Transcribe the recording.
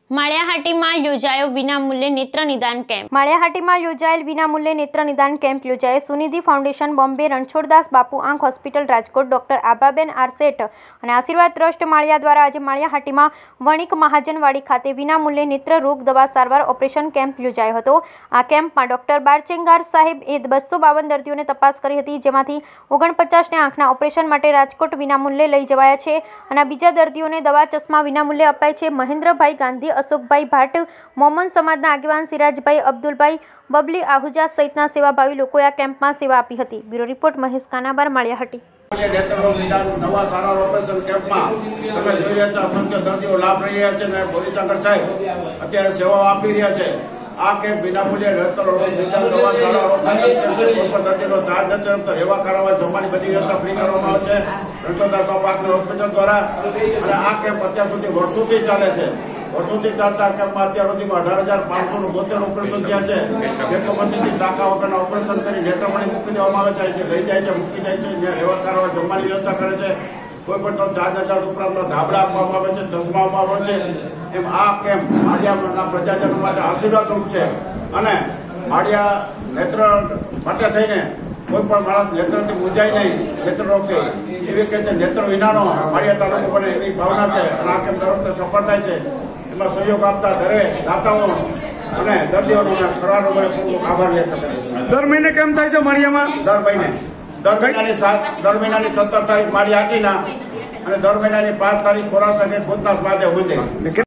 માળિયાહાટીમાં યોજાયો વિનામૂલ્યે નેત્ર નિદાન કેમ્પ। માળિયાહાટીમાં યોજાયેલ વિનામૂલ્યે નેત્ર નિદાન કેમ્પ યોજાયો। સુનિધિ ફાઉન્ડેશન બોમ્બે, રણછોડદાસ બાપુ આંખ hospital Rajkot, doctor Abhaben R Sheth અને આશીર્વાદ ટ્રસ્ટ માળિયા દ્વારા આજે માળિયાહાટીમાં વણિક મહાજનવાડી ખાતે વિનામૂલ્યે નેત્ર રોગ દવા સારવાર ઓપરેશન કેમ્પ યોજાયો હતો। આ કેમ્પમાં ડોક્ટર બારચેંગાર સાહેબે 252 દર્દીઓને તપાસ કરી હતી, જેમાંથી 49ને આંખના ઓપરેશન માટે રાજકોટ વિનામૂલ્યે લઈ જવાયા છે અને બીજા દર્દીઓને દવા ચશ્મા વિનામૂલ્યે અપાય છે। મહેન્દ્રભાઈ ગાંધી, અશોકભાઈ ભાટ, મોમન સમાજના આગેવાન સિરાજભાઈ, અબ્દુલભાઈ, બબલી આહુજા સહિતના સેવાભાવી લોકોએ આ કેમ્પમાં સેવા આપી હતી। Bureau report Mahesh Kanabar, Maliyahati. નવા સારવાર ઓપરેશન કેમ્પમાં તમે જોઈ રહ્યા છો, અસંખ્ય દર્દીઓ લાભ લઈ રહ્યા છે અને બોરીચાકર સાહેબ અત્યારે સેવાઓ આપી રહ્યા છે। આ કેમ્પ વિનામૂલ્યે નેત્ર રોગ નિદાન દવા સારવાર ઓપરેશન કેમ્પ છે। કોઈ પણ દર્દીનો ચાર્જ નથી રાખતો, રહેવા કરવા જમવાની બધી વ્યવસ્થા ફ્રી કરવામાં આવે છે રણછોડદાસ બાપુ આંખ હોસ્પિટલ દ્વારા। અને આ કેમ્પ અત્યાર સુધી વર્ષોથી ચાલે છે। વર્ષોથી ચાલતા કેમ્પમાં અત્યાર સુધીમાં 18,572 ઓપરેશન થયા છે। નેત્ર પછીથી ટાંકા વગરના ઓપરેશન કરી નેત્રમણી મૂકી દેવામાં આવે છે, લઈ જાય છે, મૂકી જાય છે, જ્યાં રહેવા કરવા જમવાની વ્યવસ્થા કરે છે। કોઈ પણ 4,000 ઉપરાંતનો ધાબળા આપવામાં આવે છે, ચશ્મા આપવામાં આવે છે। એમ આ કેમ્પ માળિયાના પ્રજાજનો માટે આશીર્વાદરૂપ છે અને માળિયા નેત્ર માટે થઈને કોઈ પણ માણસ નેત્રથી મૂંઝાય નહીં, નેત્ર રોગથી એવી કે નેત્ર વિનાનો માળિયા તાલુકો બને એવી ભાવના છે અને આ કેમ્પ દર વખતે સફળ થાય છે। એમાં સહયોગ આપતા દરેક દાતાઓ અને દર્દીઓનો ખરા રોગોને ખૂબ આભાર વ્યક્ત કરે છે। દર મહિને કેમ થાય છે માળિયામાં? દર મહિનાની 17 તારીખ માળિયાહાટીના અને દર મહિનાની 5 તારીખ ખોરાસા કે ભૂતનાથ મહાદેવ મંદિર।